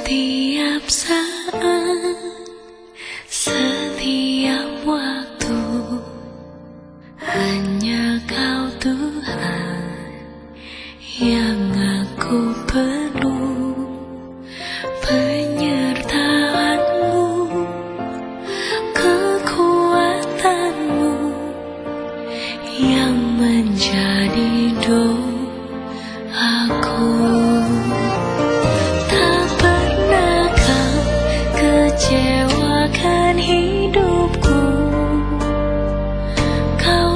Setiap saat, setiap waktu, hanya Kau Tuhan yang aku perlu. Penyertaan-Mu, kekuatan-Mu yang menjadi doaku. Tak pernah Kau kecewakan hidupku. Kau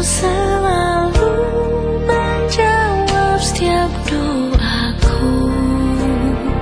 selalu menjawab setiap doaku.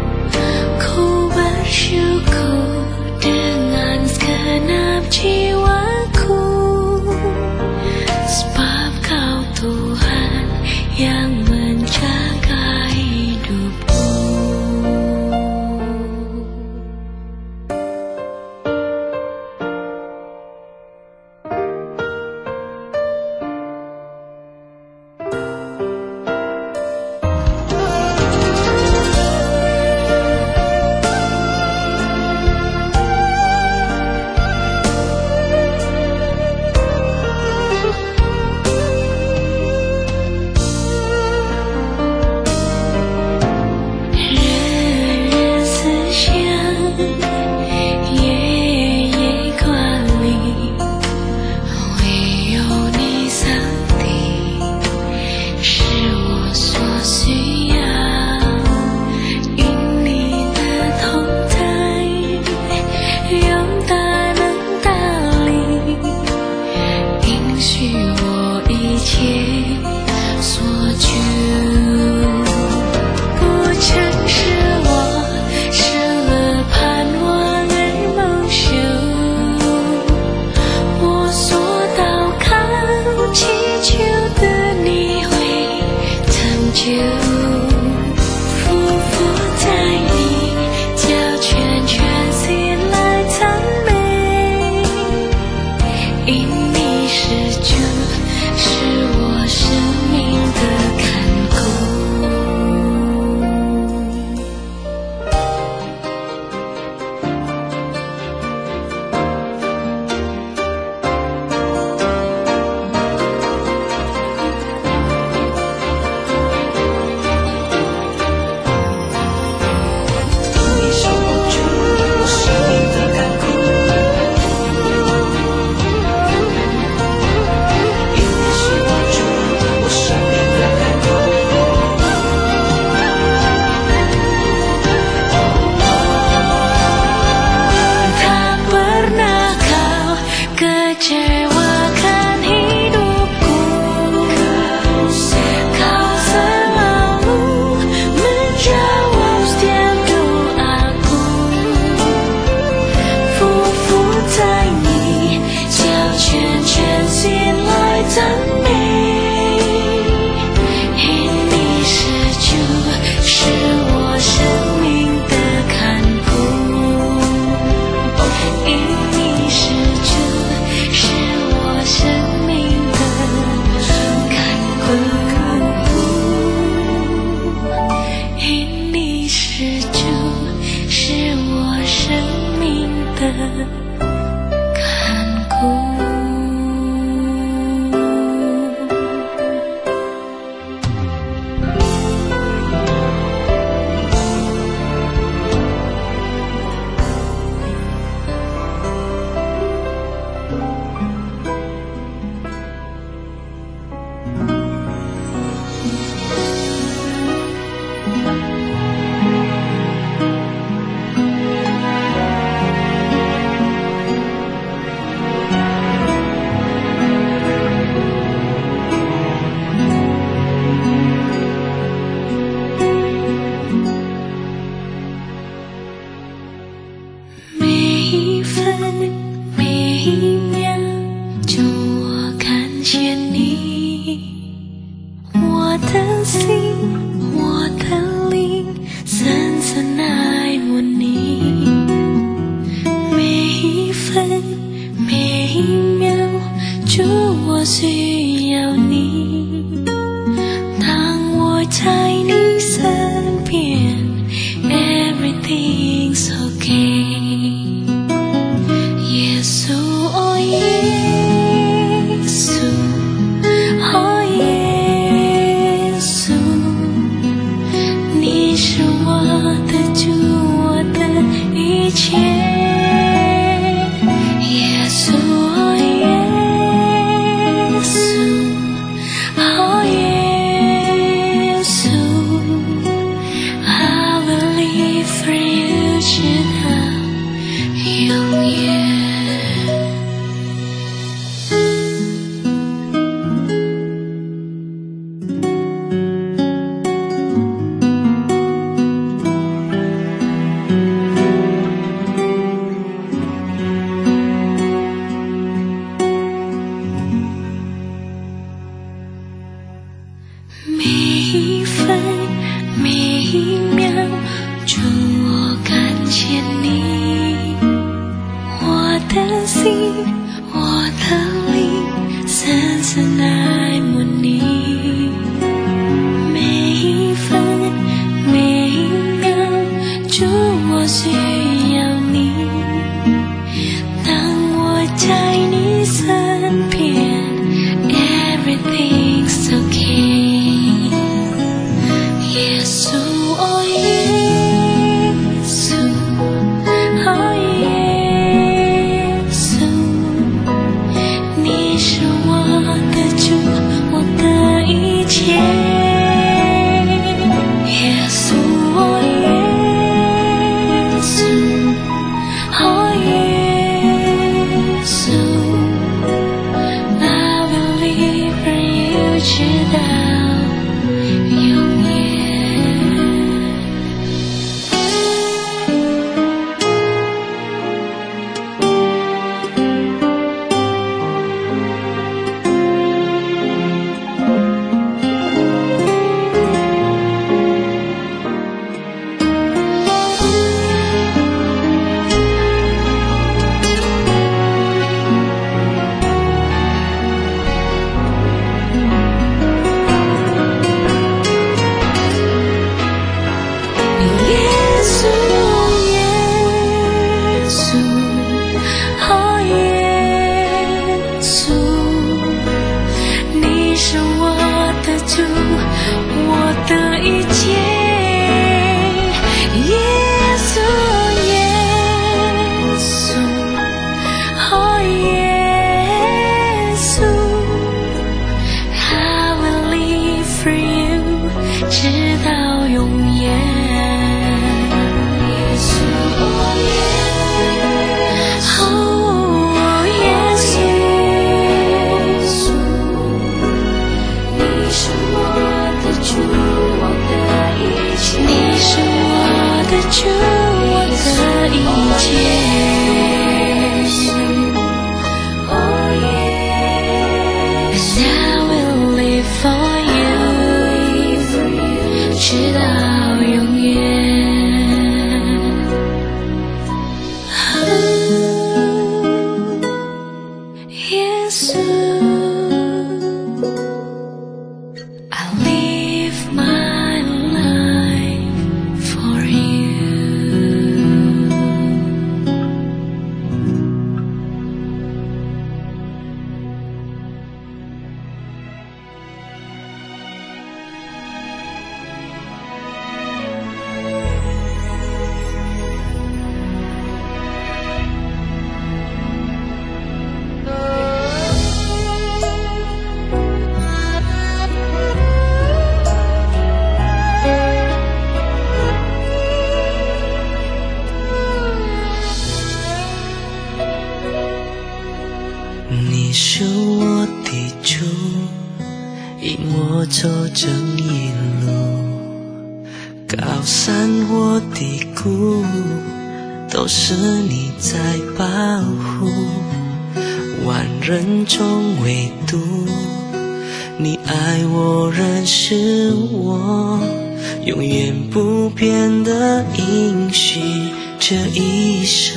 走这一路，高山或低谷，都是你在保护。万人中唯独你爱我，认识我，永远不变的应许，这一生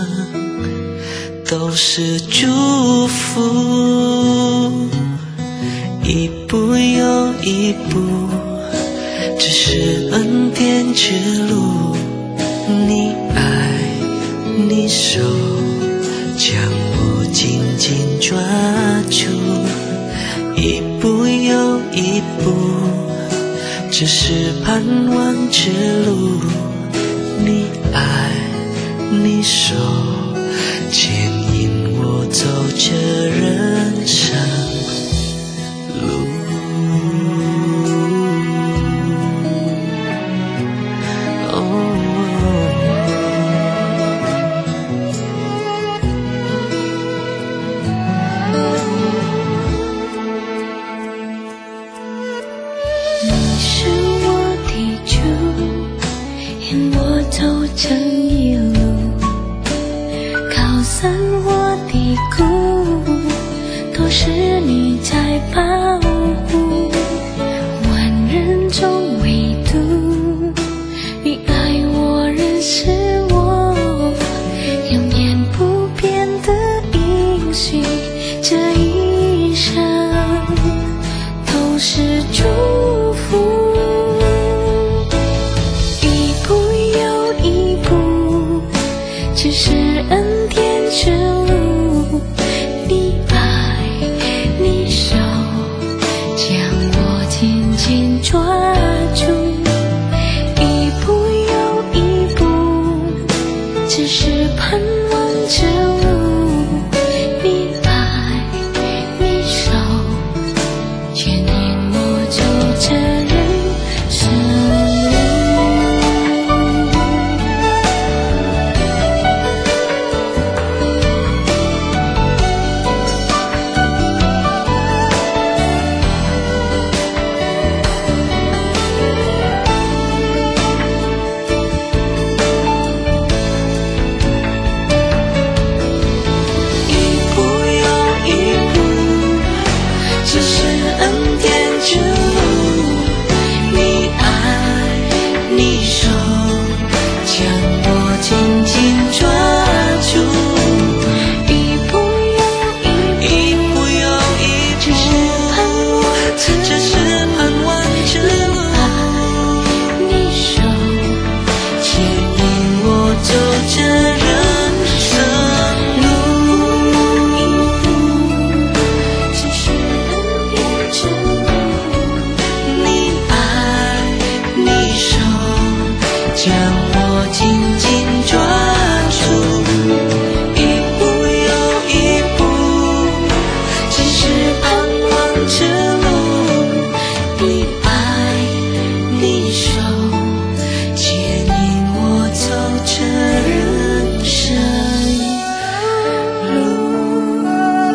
都是祝福。一步又一步，只是恩典之路。你爱，你手将我紧紧抓住。一步又一步，只是盼望之路。你爱，你手牵引我走这人生路。 你是我的主，引我走这一路，高山或低谷，都是你在保护。万人中唯独你爱我，认识我，永远不变的应许，这一生都是祝福。一步又一步，只是恩典之路。你爱，你手将我紧紧抓住。一步又一步，只是盼望之路。你爱，你手牵引我走这人生路。一步又一步，只是恩典之路。你爱，你手将我紧紧抓住。一步又一步，只是盼望之路。你手牵引我走这人生路。只是恩典之路。你爱，你手将我紧紧抓住。一步又一步，只是盼望之路。你爱，你手牵引我走这人生路。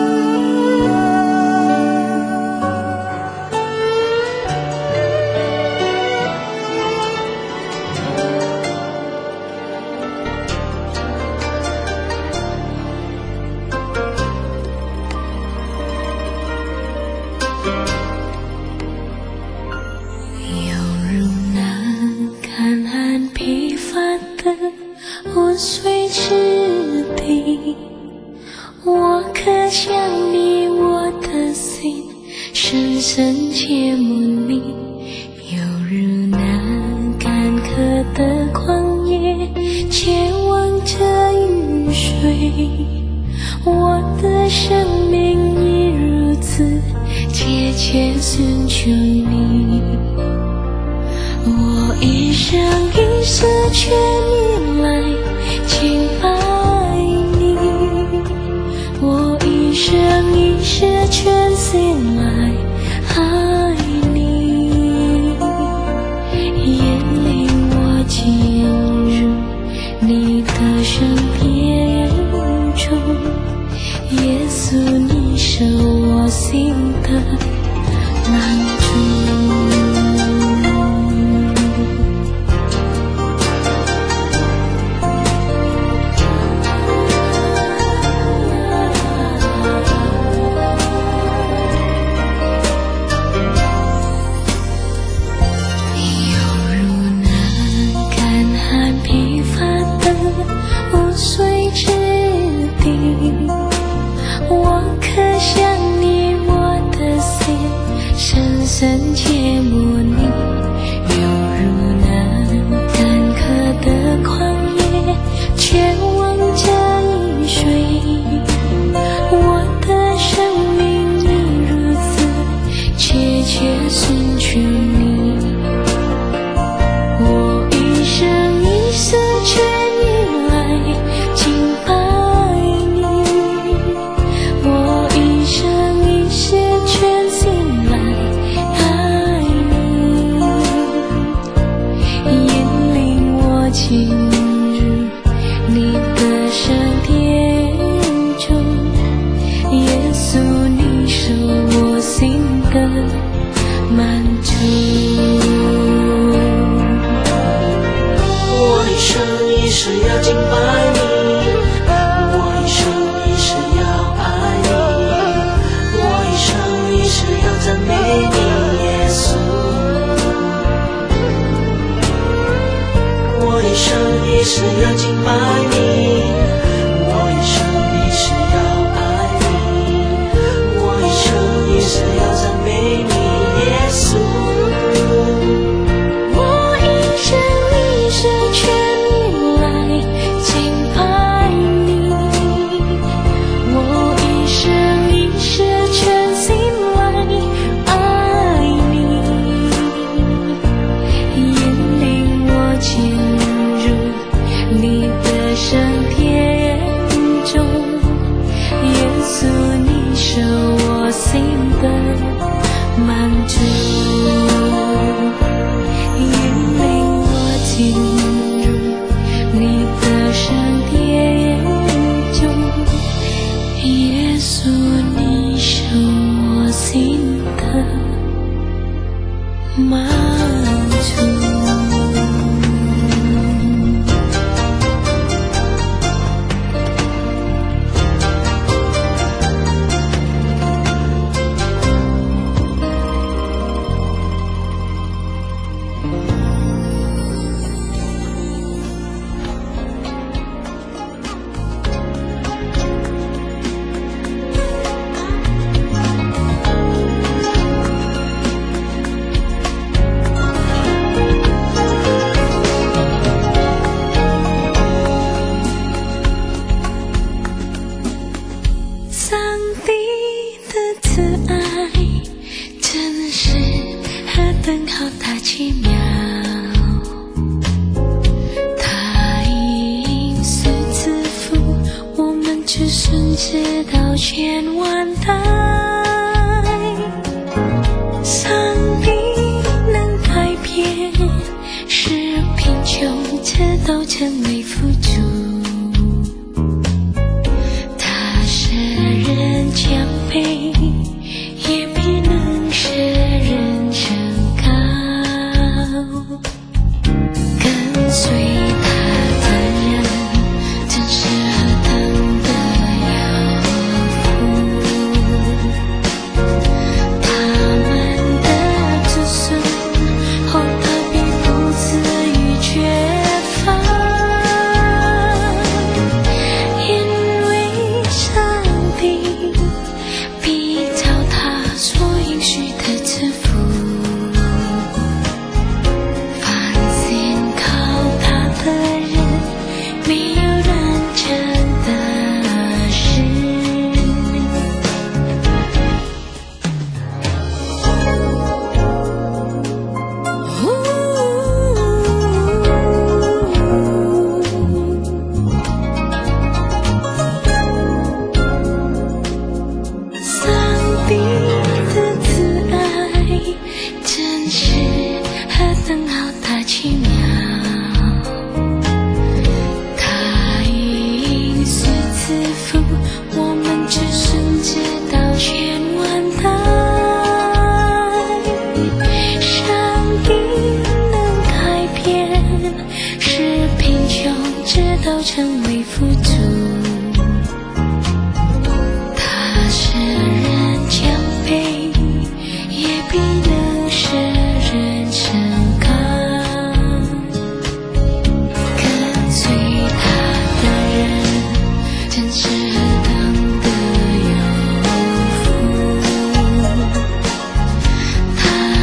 犹如那干旱疲乏的无水之地，我渴想你，我的心深深切慕你。犹如那干渴的旷野，切望着雨水，我的生命亦如此切切寻求你。我一生一世全意来敬拜你，我一生一世全心来爱你，引领我进入你的身边中。耶稣，你是我心的满足。 深切模拟，犹如那干涸的旷野，却望着雨水。我的生命你如此切切寻求你，我一生一世全意来敬拜你，我一生一世全心来爱你，引领我进入你的圣殿中，耶稣你是我心的满足。 我一生一世要敬拜你，我一生一世要爱你，我一生一世要赞美你，耶稣。我一生一世要敬拜你，我一生一世要爱你，我一生一世要赞美你，耶稣。 我一生一世全意来敬拜你，我一生一世全心来爱你，引领我进入你的圣殿中，耶稣你是我心的满足，引领我进入你的圣殿中，耶稣你是我心的满足。上帝的慈爱真是何等浩大奇妙，他因是赐福我们只顺直到千万代。上帝能改变使贫穷这都成为富足，降卑也必能使人升高，跟随他的人真是何等的有福，他们的子孙后代必不至于缺乏，因为上帝必照他所应许的赐福，凡信靠他的人，没有难成的事。上帝的慈爱真是何等浩大奇妙，他因是赐福我们只顺直到千万代。上帝能改变使贫穷直到成为富足，他使人降卑也必能使人升高，跟随他的人真是何等的有福，他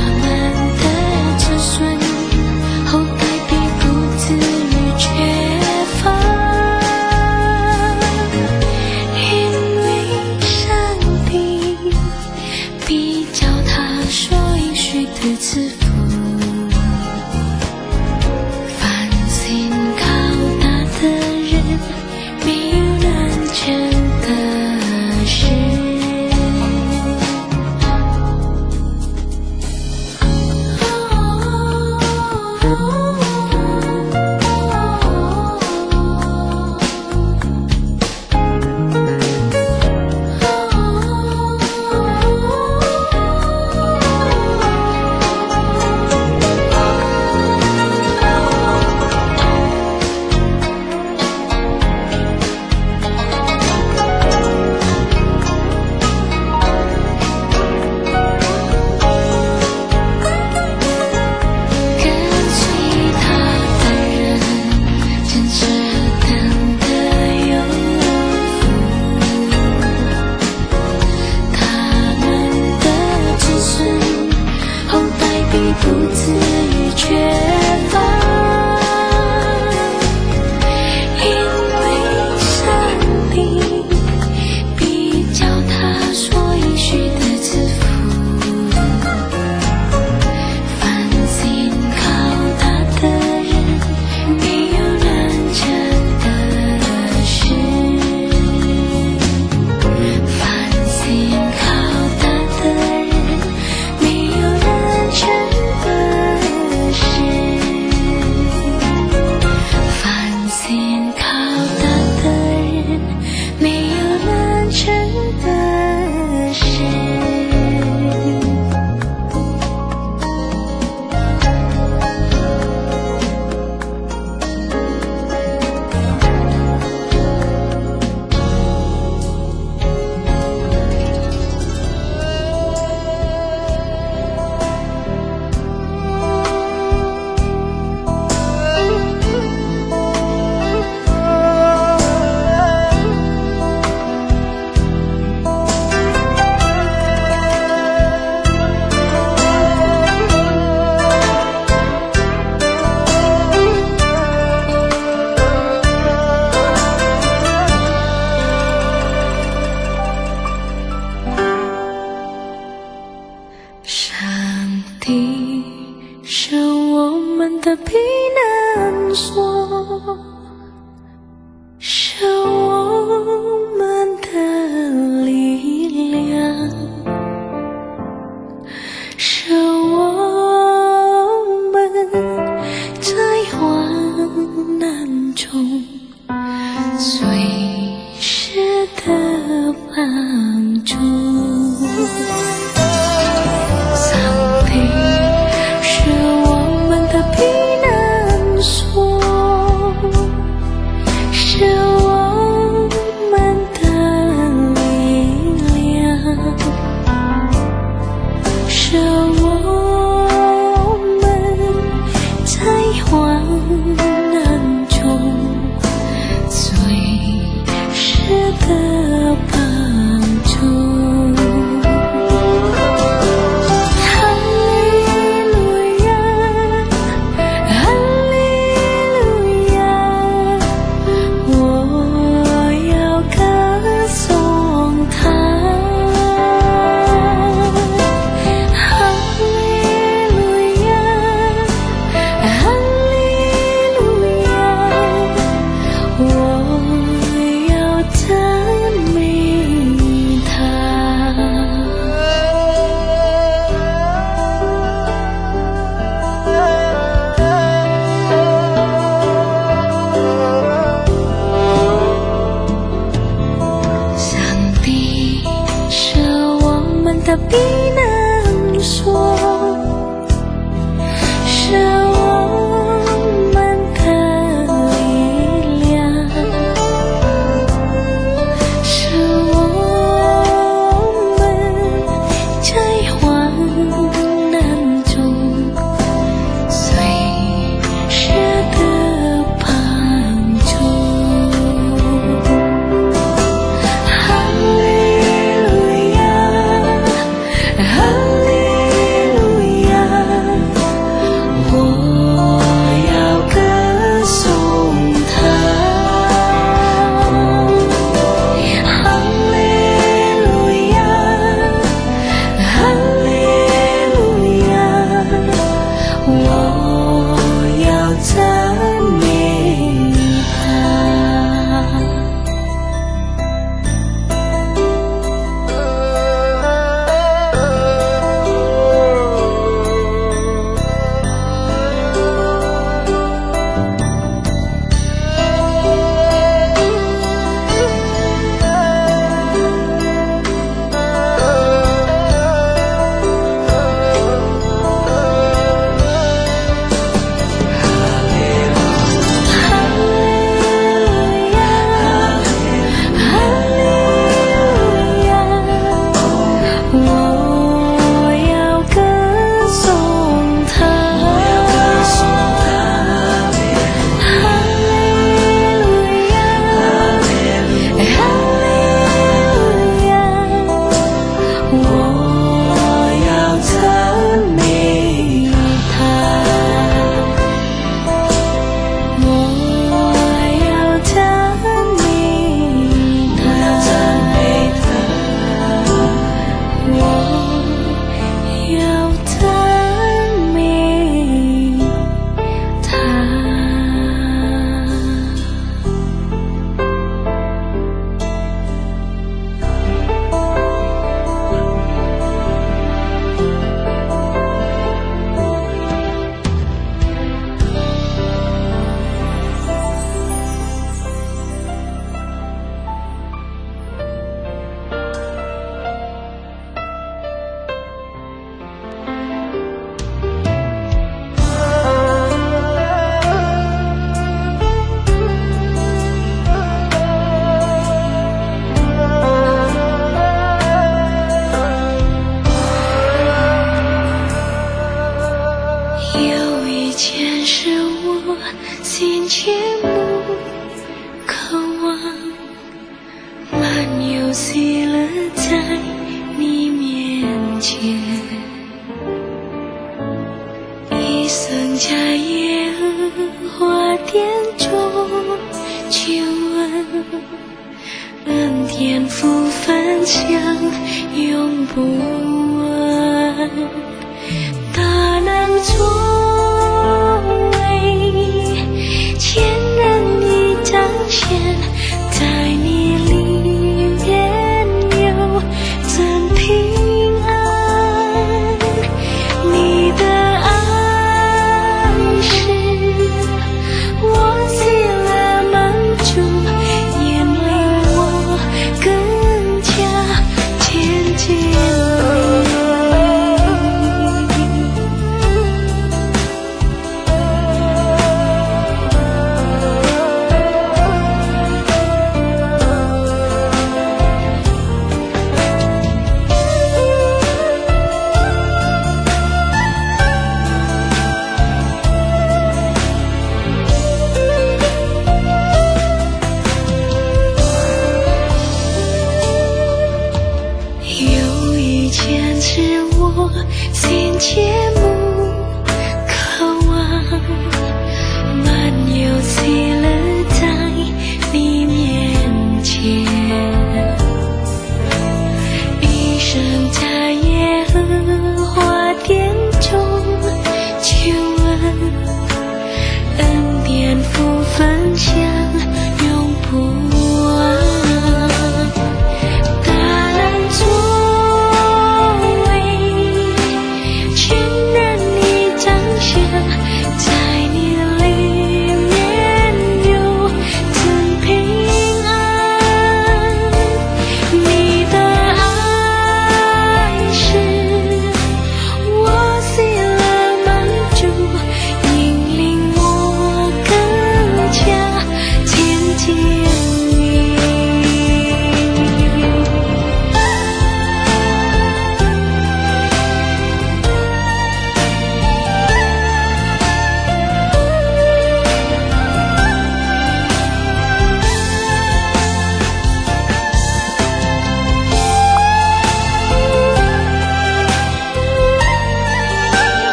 说，是我们的力量，是我们在患难中随时的帮助。上帝是我们的避难所，是我们的力量，是我们在患难中随时的帮助。的避难所，是我们的力量，是我们在患难中随时的帮助。心切慕，渴望漫游喜乐在你面前，一生在耶和华殿中求问，恩典福分享永不完，大能作为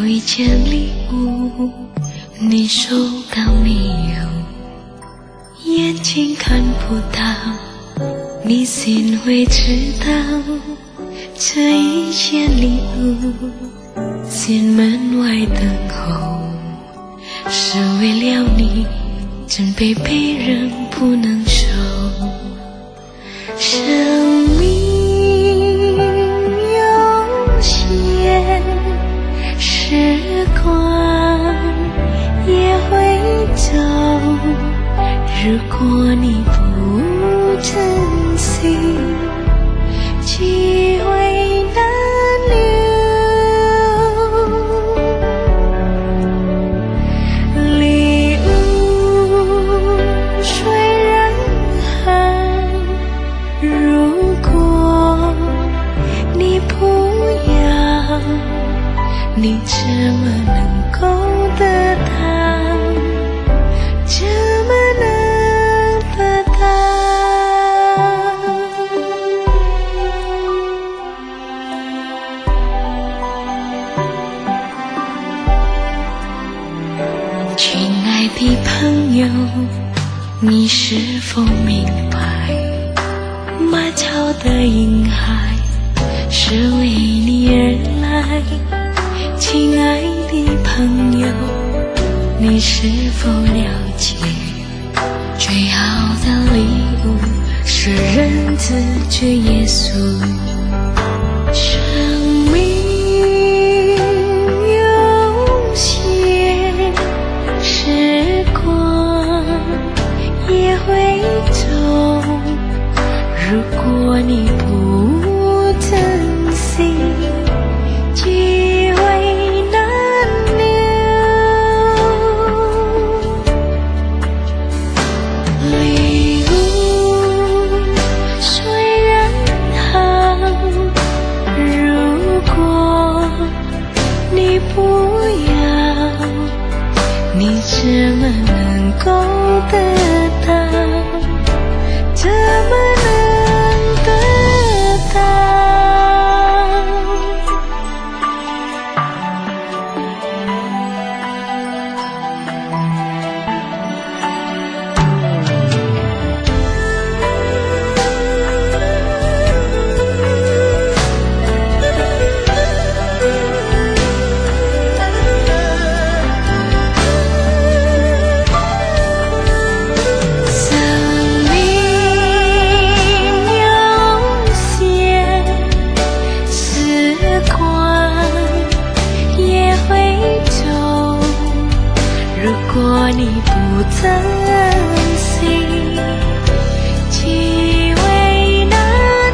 有一件礼物，你收到没有？眼睛看不到，你心会知道。这一件礼物，心门外等候，是为了你，真被别人不能收。生命有限，时光也会走，如果你不珍惜，机会难留。礼物虽然好，如果你不要，你怎么能够得到？怎么能得到？亲爱的朋友，你是否明白，马槽的婴孩是为你而来？亲爱的朋友，你是否了解，最好的礼物是人子主耶稣。生命有限，时光也会走，如果你不珍惜，机会难留。礼物虽然好，如果你不要，你怎么能够得到？怎么能得到？如果你不珍惜，机会难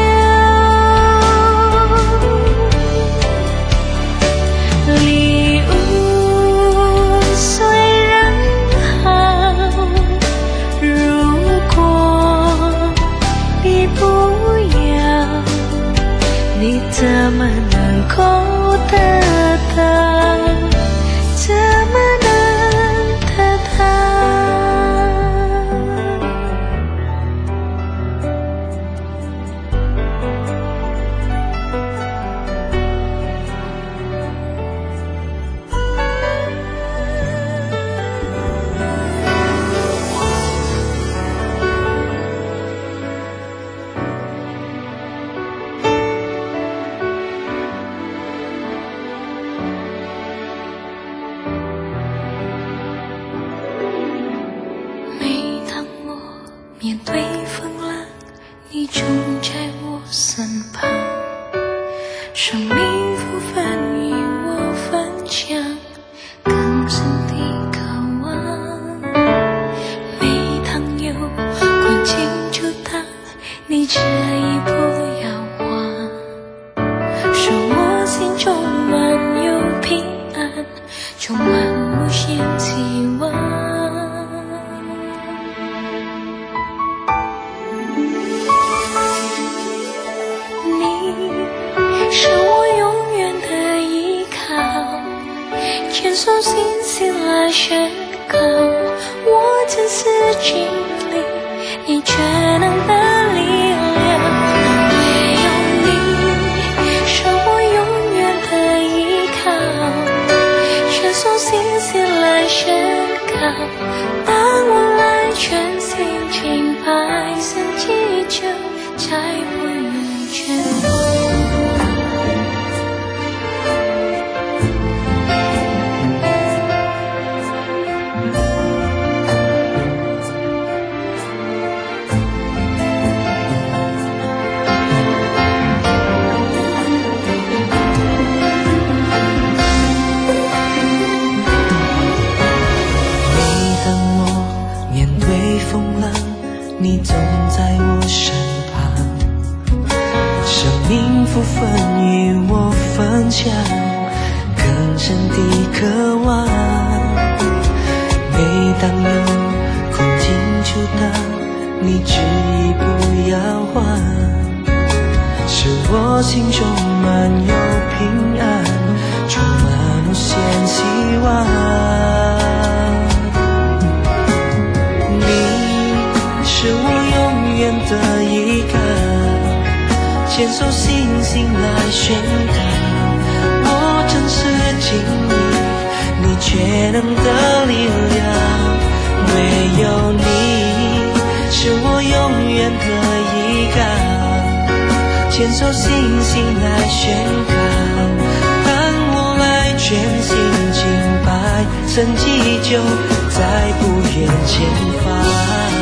留。礼物虽然好，如果你不要，你怎么能够得到？怎么能得到？面对风浪，你总在我身旁，生命福分与我分享，更深的渴望。每当有困境阻挡，你这一步要忘，使我心中满有平安，充满无限期望。是我永远的依靠，牵手信心来宣告，我真是经历你全能的力量。唯有你是我永远的依靠， 当我来全心敬拜，神迹就再不愿全放。 你总在我身旁，生命福分与我分享，更深的渴望。每当有困境触达，你执意不要换，使我心中满有平安，充满无限希望。是我永远的依靠，牵手信心来宣告，我真实经历你全能的力量，唯有你是我永远的依靠，牵手信心来宣告，当我来全心敬拜，神迹就再不远前方。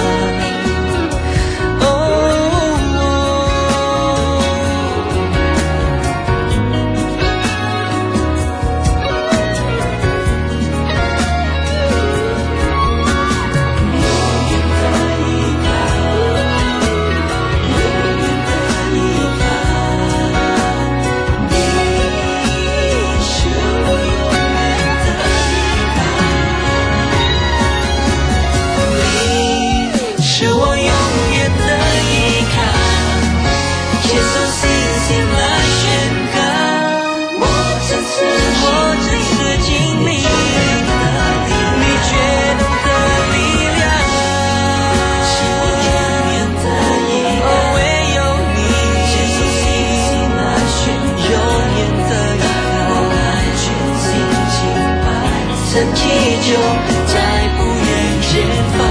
神迹就再不远前方。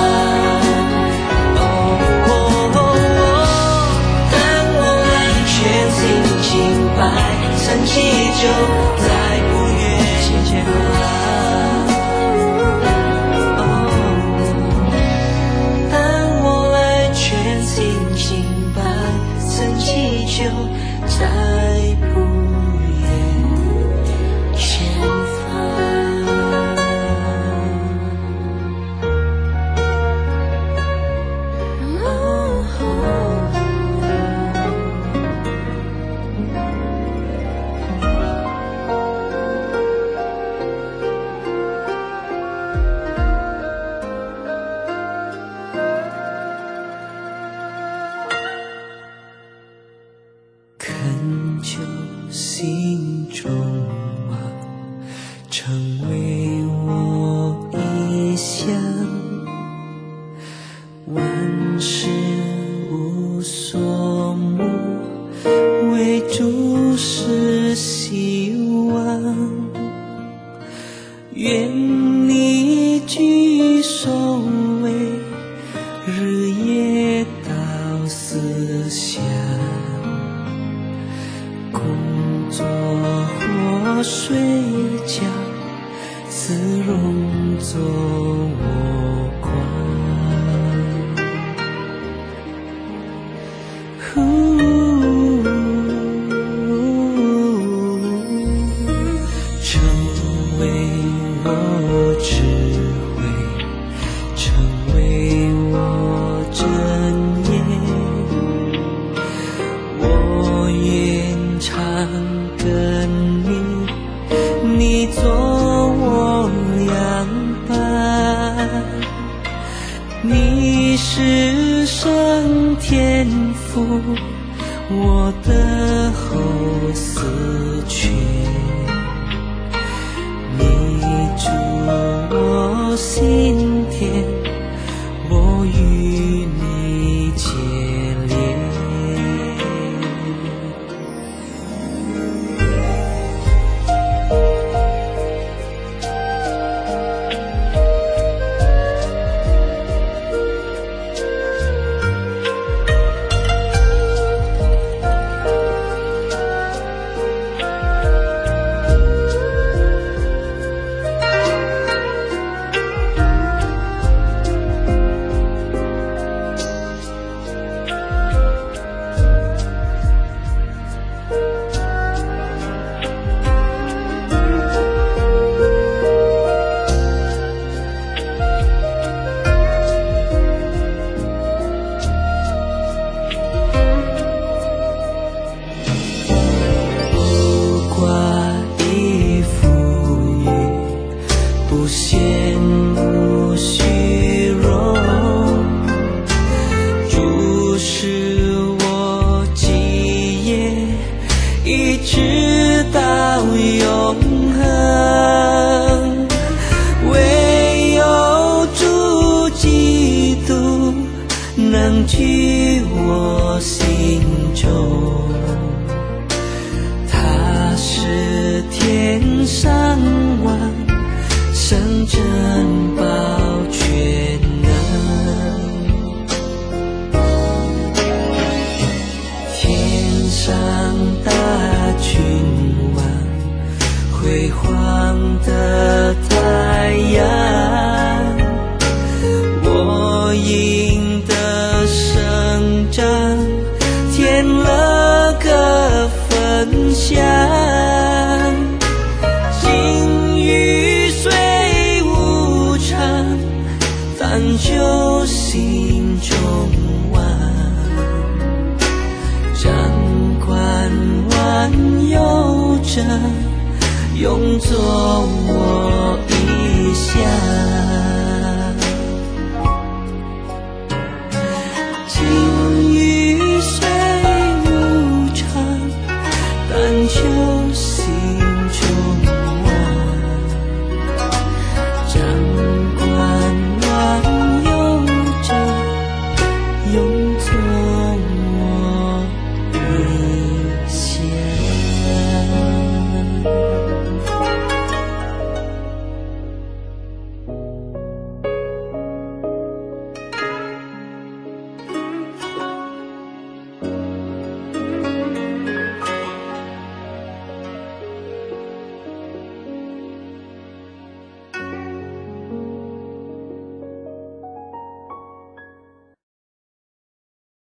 当我来全心敬拜，神迹就再不远前方。当我来全心敬拜，神迹就再不远前方。恳求心中望，成为我意向，万事无所慕，为主是希望，愿你居首位，日夜到思想，工作或睡觉，姿容作我光。成为我智慧，成为我真言，我愿常跟你做我良伴。你是圣天父，我的后嗣权，你住我心田，我与你结连。 直到永恒。唯有主基督能居我心中，他是天上王，圣真宝全能。天上大君王，辉煌的太阳，我因的生长添了个分享。境遇虽无常，但求心中望，掌管万有者，永作我意向。